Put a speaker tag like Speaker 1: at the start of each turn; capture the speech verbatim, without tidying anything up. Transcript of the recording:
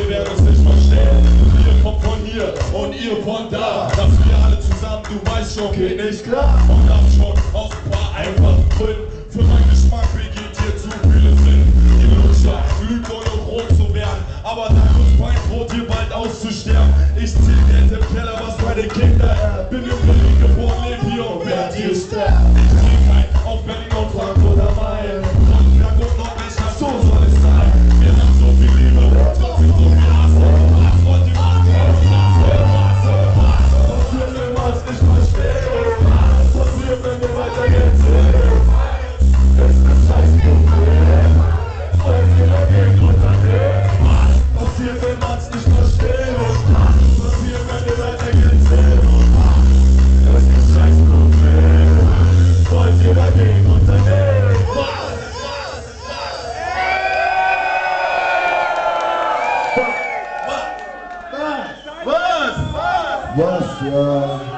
Speaker 1: wir werden uns nicht verstehen. Ihr kommt von hier und ihr von da. Dass wir alle zusammen, du weißt schon, geht nicht klar. Und das schon aus ein paar einfachen Gründen. Für meinen Geschmack begeht hier zu viele Sinn. Die Lutscher lügt ohne rot zu werden. Aber dann muss mein Brot hier bald auszusterben. Ich zieh Geld im Keller, was meine Kinder erben. Bin in Berlin geboren, leb hier und werd hier sterben. Ich zieh kein auf Berlin und Frankfurt am Main. Und Berg und Nordwestler, so soll es sein. Wir haben so viel Liebe, trotzdem so viel Hass. Was wollt ihr machen? Was, was, was wir niemals nicht verstehen. Was passiert, wenn wir weitergehen sehen? Das ist ein scheiß Problem. Wollen wir dagegen unternehmen? Was passiert, wenn man's nicht versteht? Was passiert, wenn wir weitergehen sehen? Das ist ein scheiß Problem. Wollen wir dagegen unternehmen? Was? Was? Was? Was? Was? Was? Ja.